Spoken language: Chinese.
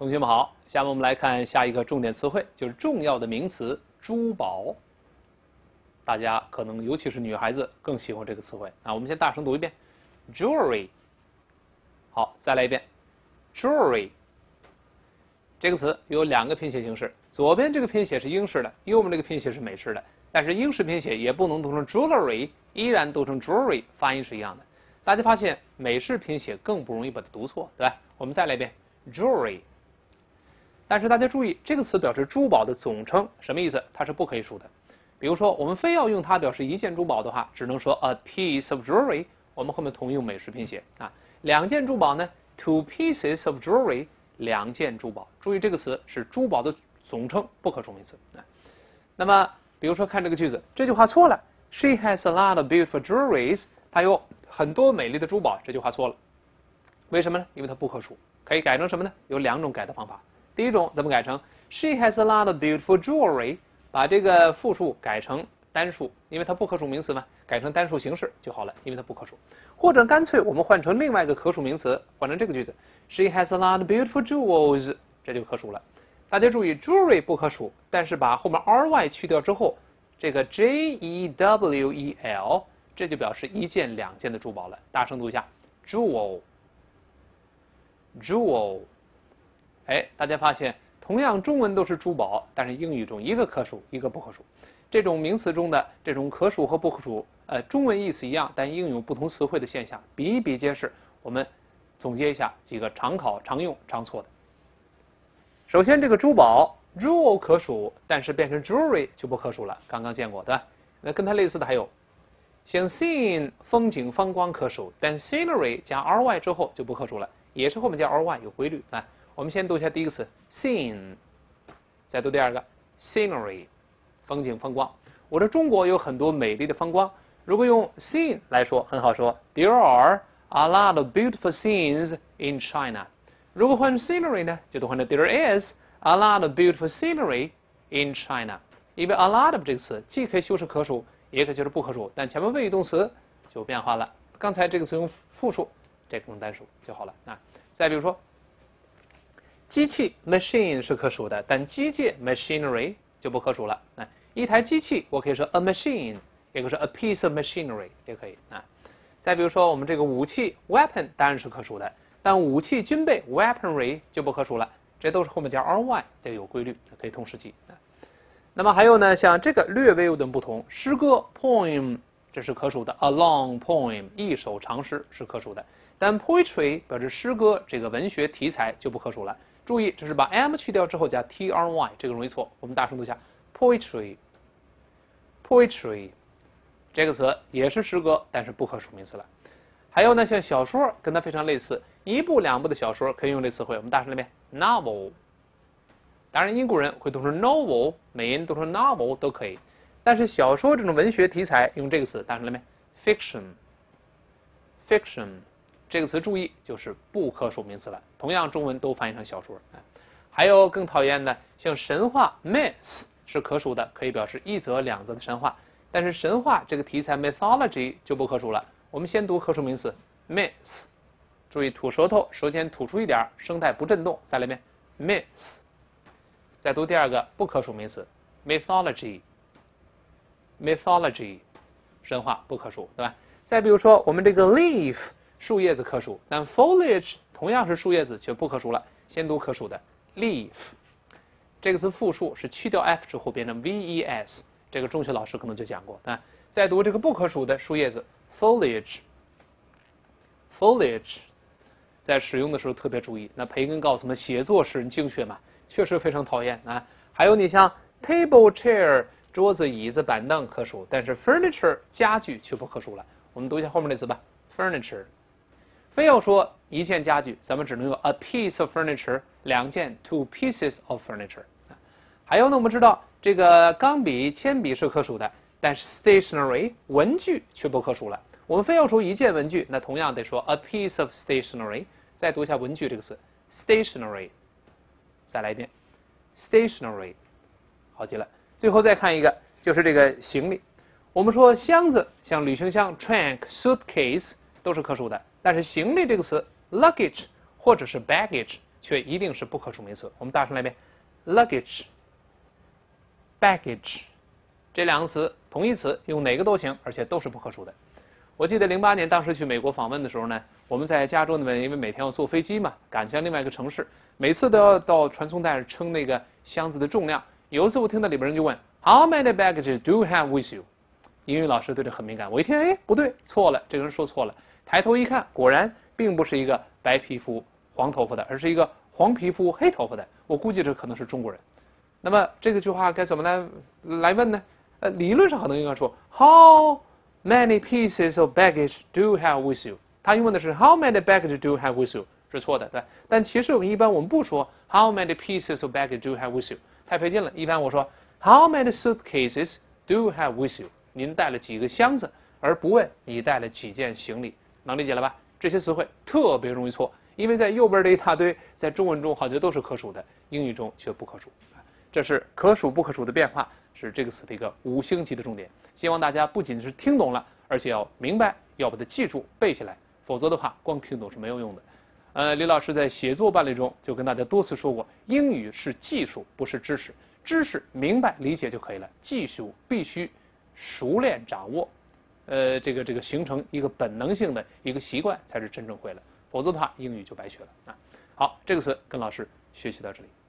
同学们好，下面我们来看下一个重点词汇，就是重要的名词珠宝。大家可能尤其是女孩子更喜欢这个词汇啊。我们先大声读一遍 ，jewelry。好，再来一遍 ，jewelry。这个词有两个拼写形式，左边这个拼写是英式的，右边这个拼写是美式的。但是英式拼写也不能读成 jewelry， 依然读成 jewelry， 发音是一样的。大家发现美式拼写更不容易把它读错，对吧？我们再来一遍 jewelry。但是大家注意，这个词表示珠宝的总称，什么意思？它是不可以数的。比如说，我们非要用它表示一件珠宝的话，只能说 a piece of jewelry。我们后面同用美式拼写啊。两件珠宝呢 ，two pieces of jewelry， 两件珠宝。注意这个词是珠宝的总称，不可数名词啊。那么，比如说看这个句子，这句话错了 ，She has a lot of beautiful jewelries。她有很多美丽的珠宝，这句话错了。为什么呢？因为它不可数。可以改成什么呢？有两种改的方法。第一种怎么改成 She has a lot of beautiful jewelry， 把这个复数改成单数，因为它不可数名词嘛，改成单数形式就好了，因为它不可数。或者干脆我们换成另外一个可数名词，换成这个句子 She has a lot of beautiful jewels， 这就可数了。大家注意 jewelry 不可数，但是把后面 ry 去掉之后，这个 jewel 这就表示一件两件的珠宝了。大声读一下 jewel。哎，大家发现，同样中文都是珠宝，但是英语中一个可数，一个不可数。这种名词中的这种可数和不可数，中文意思一样，但应用不同词汇的现象比比皆是。我们总结一下几个常考、常用、常错的。首先，这个珠宝 jewel 可数，但是变成 jewelry 就不可数了，刚刚见过，对吧？那跟它类似的还有，像 scene 风景风光可数，但 scenery 加 ry 之后就不可数了，也是后面加 ry 有规律啊。我们先读一下第一个词 scene， 再读第二个 scenery， 风景风光。我的中国有很多美丽的风光，如果用 scene 来说很好说 There are a lot of beautiful scenes in China。 如果换成 scenery 呢，就得换成 There is a lot of beautiful scenery in China。 因为 a lot of 这个词既可以修饰可数，也可以修饰不可数，但前面谓语动词就变化了。刚才这个词用复数，这个用单数就好了啊。再比如说机器 machine 是可数的，但机械 machinery 就不可数了。一台机器我可以说 a machine， 也可以说 a piece of machinery 也可以啊。再比如说我们这个武器 weapon 当然是可数的，但武器军备 weaponry 就不可数了，这都是后面加 ry， 这个有规律，可以同时记啊。那么还有呢，像这个略微有点不同，诗歌 poem 这是可数的 ，a long poem 一首长诗是可数的，但 poetry 表示诗歌这个文学题材就不可数了。注意，这是把 m 去掉之后加 try， 这个容易错。我们大声读一下 poetry。 这个词也是诗歌，但是不可数名词了。还有呢，像小说跟它非常类似，一部两部的小说可以用这词汇。我们大声来一遍 novel。当然，英国人会读成 novel， 美音读成 novel 都可以。但是小说这种文学题材用这个词，大声来一遍 fiction。这个词注意就是不可数名词了，同样中文都翻译成小说。还有更讨厌的，像神话 myth 是可数的，可以表示一则两则的神话，但是神话这个题材 mythology 就不可数了。我们先读可数名词 myth， 注意吐舌头，舌尖吐出一点，声带不震动。再来一遍 myth。 再读第二个不可数名词 mythology， 神话不可数，对吧？再比如说我们这个 leaf树叶子可数，但 foliage 同样是树叶子，却不可数了。先读可数的 leaf， 这个词复数是去掉 f 之后变成 ves， 这个中学老师可能就讲过啊。再读这个不可数的树叶子 foliage， 在使用的时候特别注意。那培根告诉我们，写作使人精确嘛，确实非常讨厌啊。还有你像 table chair 桌子椅子板凳可数，但是 furniture 家具却不可数了。我们读一下后面那词吧 furniture。非要说一件家具，咱们只能用 a piece of furniture， 两件 two pieces of furniture。还有呢，我们知道这个钢笔、铅笔是可数的，但是 stationery 文具却不可数了。我们非要说一件文具，那同样得说 a piece of stationery。再读一下文具这个词 stationery， 再来一遍 stationery， 好极了。最后再看一个，就是这个行李。我们说箱子，像旅行箱 trunk、suitcase 都是可数的。但是行李这个词 luggage 或者是 baggage 却一定是不可数名词。我们大声来一遍 ：luggage、baggage， 这两个词同义词用哪个都行，而且都是不可数的。我记得08年当时去美国访问的时候呢，我们在加州那边，因为每天要坐飞机嘛，赶向另外一个城市，每次都要到传送带上称那个箱子的重量。有一次我听到里边人就问 How many baggages do you have with you？ 英语老师对这很敏感，我一听，哎，不对，错了，这个人说错了。抬头一看，果然并不是一个白皮肤黄头发的，而是一个黄皮肤黑头发的。我估计这可能是中国人。那么这个句话该怎么来问呢？理论上可能应该说 How many pieces of baggage do you have with you？ 他用问的是 How many baggage do you have with you？ 是错的，对。但其实一般我们不说 How many pieces of baggage do you have with you？ 太费劲了。一般我说 How many suitcases do you have with you？ 您带了几个箱子，而不问你带了几件行李。能理解了吧？这些词汇特别容易错，因为在右边这一大堆，在中文中好像都是可数的，英语中却不可数。这是可数不可数的变化，是这个词的一个5星级的重点。希望大家不仅是听懂了，而且要明白，要把它记住背下来，否则的话光听懂是没有用的。李老师在写作班里中就跟大家多次说过，英语是技术，不是知识。知识明白理解就可以了，技术必须熟练掌握，这个形成一个本能性的一个习惯才是真正会了，否则的话英语就白学了啊。好，这个词跟老师学习到这里。